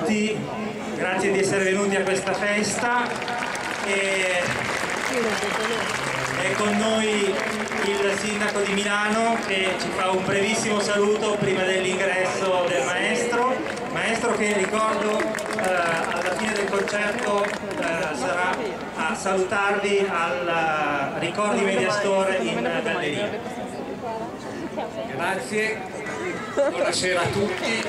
tutti, grazie di essere venuti a questa festa. È con noi il sindaco di Milano che ci fa un brevissimo saluto prima dell'ingresso del maestro che ricordo alla fine del concerto sarà a salutarvi al Ricordi Media Store in galleria. Grazie, buonasera a tutti.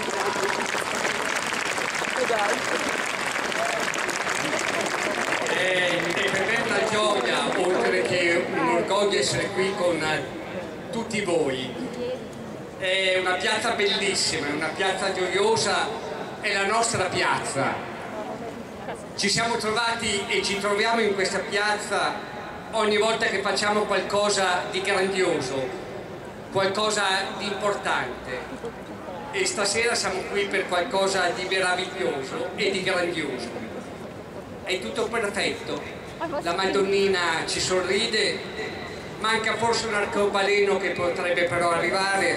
È per me una gioia, oltre che un orgoglio, essere qui con tutti voi. È una piazza bellissima, è una piazza gioiosa, è la nostra piazza. Ci siamo trovati e ci troviamo in questa piazza ogni volta che facciamo qualcosa di grandioso, qualcosa di importante. E stasera siamo qui per qualcosa di meraviglioso e di grandioso. È tutto perfetto, la Madonnina ci sorride, manca forse un arcobaleno che potrebbe però arrivare.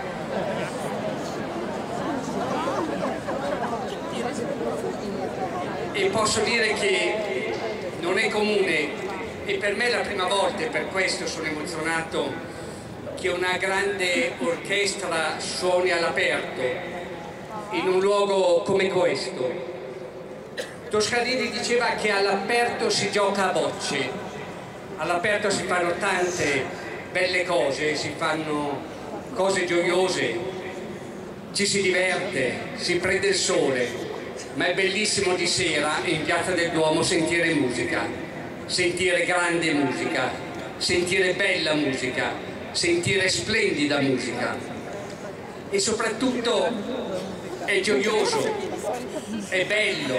E posso dire che non è comune, e per me è la prima volta, e per questo sono emozionato, che una grande orchestra suoni all'aperto in un luogo come questo. Toscanini diceva che all'aperto si gioca a bocce, all'aperto si fanno tante belle cose, si fanno cose gioiose, ci si diverte, si prende il sole, ma è bellissimo di sera in Piazza del Duomo sentire musica, sentire grande musica, sentire bella musica, sentire splendida musica, e soprattutto è gioioso, è bello,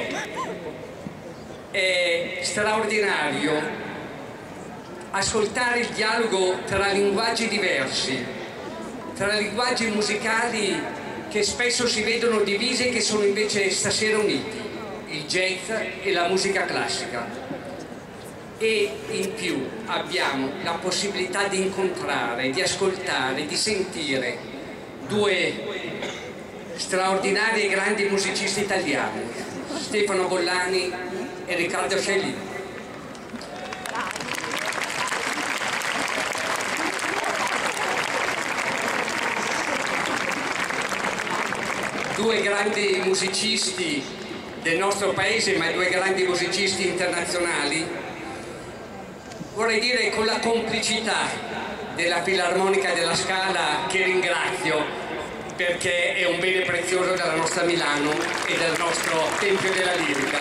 è straordinario ascoltare il dialogo tra linguaggi diversi, tra linguaggi musicali che spesso si vedono divisi e che sono invece stasera uniti, il jazz e la musica classica. E in più abbiamo la possibilità di incontrare, di ascoltare, di sentire due straordinari e grandi musicisti italiani, Stefano Bollani e Riccardo Scellini. Due grandi musicisti del nostro paese, ma due grandi musicisti internazionali. Vorrei dire con la complicità della Filarmonica della Scala, che ringrazio perché è un bene prezioso della nostra Milano e del nostro Tempio della Lirica.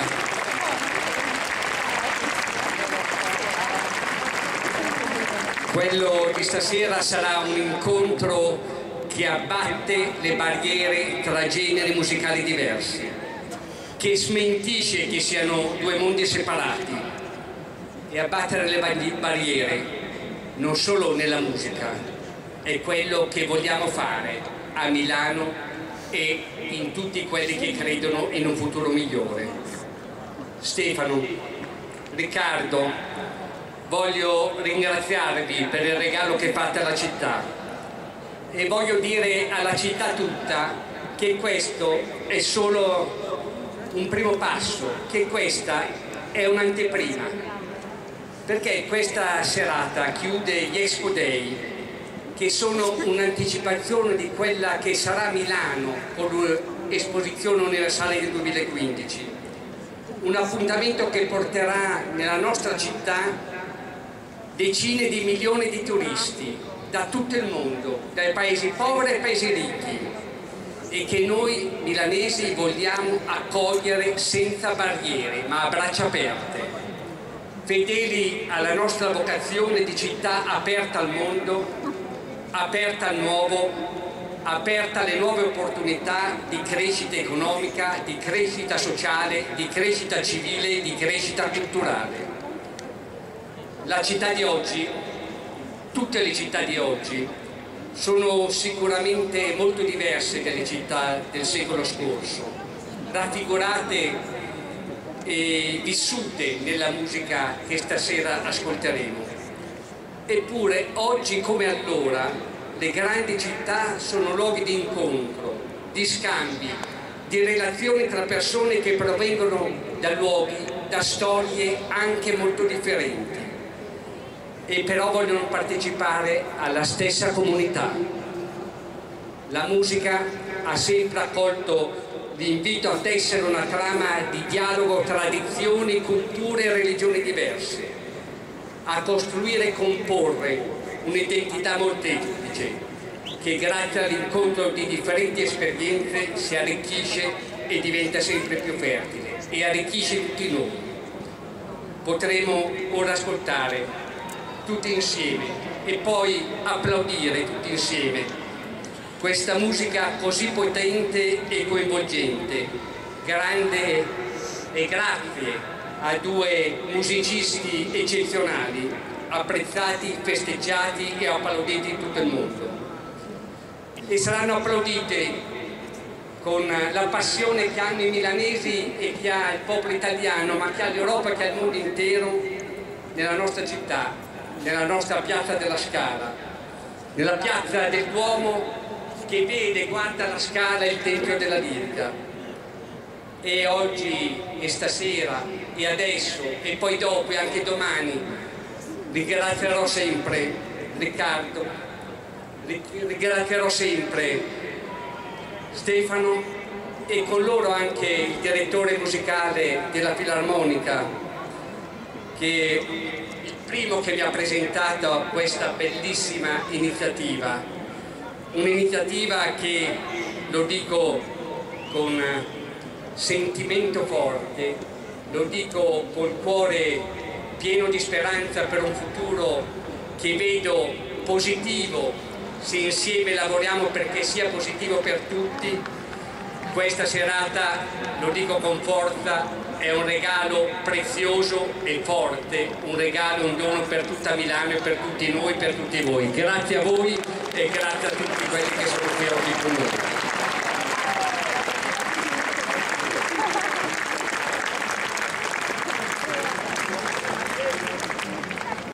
Quello di stasera sarà un incontro che abbatte le barriere tra generi musicali diversi, che smentisce che siano due mondi separati, e abbattere le barriere non solo nella musica, è quello che vogliamo fare a Milano e in tutti quelli che credono in un futuro migliore. Stefano, Riccardo, voglio ringraziarvi per il regalo che fate alla città e voglio dire alla città tutta che questo è solo un primo passo, che questa è un'anteprima, perché questa serata chiude gli Expo Day, che sono un'anticipazione di quella che sarà Milano con l'Esposizione Universale del 2015, un appuntamento che porterà nella nostra città decine di milioni di turisti da tutto il mondo, dai paesi poveri ai paesi ricchi, e che noi milanesi vogliamo accogliere senza barriere, ma a braccia aperte, fedeli alla nostra vocazione di città aperta al mondo, aperta al nuovo, aperta alle nuove opportunità di crescita economica, di crescita sociale, di crescita civile, di crescita culturale. La città di oggi, tutte le città di oggi, sono sicuramente molto diverse dalle città del secolo scorso, raffigurate e vissute nella musica che stasera ascolteremo. Eppure oggi come allora le grandi città sono luoghi di incontro, di scambi, di relazioni tra persone che provengono da luoghi, da storie anche molto differenti e però vogliono partecipare alla stessa comunità. La musica ha sempre accolto l'invito a tessere una trama di dialogo tra tradizioni, culture e religioni diverse, a costruire e comporre un'identità molteplice che grazie all'incontro di differenti esperienze si arricchisce e diventa sempre più fertile e arricchisce tutti noi. Potremo ora ascoltare tutti insieme e poi applaudire tutti insieme questa musica così potente e coinvolgente. Grande e grazie a due musicisti eccezionali, apprezzati, festeggiati e applauditi in tutto il mondo. E saranno applaudite con la passione che hanno i milanesi e che ha il popolo italiano, ma che ha l'Europa e che ha il mondo intero nella nostra città, nella nostra piazza della Scala, nella piazza del Duomo che vede, guarda la Scala e il Tempio della Lirica. E oggi e stasera e adesso e poi dopo e anche domani ringrazierò sempre Riccardo, ringrazierò sempre Stefano e con loro anche il direttore musicale della Filarmonica, che è il primo che mi ha presentato a questa bellissima iniziativa. Un'iniziativa che, lo dico con sentimento forte, lo dico col cuore pieno di speranza per un futuro che vedo positivo, se insieme lavoriamo perché sia positivo per tutti. Questa serata, lo dico con forza, è un regalo prezioso e forte, un regalo, un dono per tutta Milano e per tutti noi, per tutti voi. Grazie a voi e grazie a tutti quelli che sono